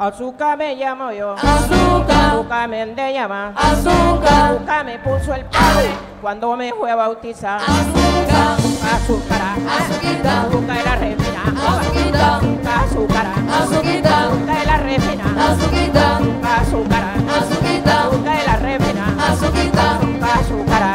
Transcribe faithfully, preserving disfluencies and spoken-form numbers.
Azúcar me llamo yo, azúcar, azúcar me de llama, azúcar, azúcar me puso el padre cuando me fue a bautizar. azúcar, Azúcar, azuquita, azúcar de la refina, azuquita, azúcar, azuquita, azúcar de la refina, azuquita, azúcar, azuquita, azúcar de la refina, azuquita, azúcar.